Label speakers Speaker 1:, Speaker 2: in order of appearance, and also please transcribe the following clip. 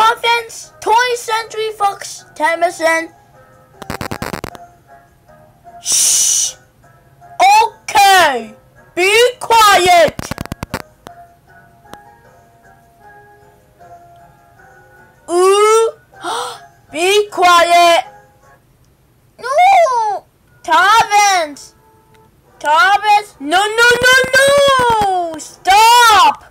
Speaker 1: Dolphins, 20th Century Fox, Tennyson. Shh! Okay! Be quiet! Ooh! Be quiet! No! Dolphins! Dolphins! No, no, no, no! Stop!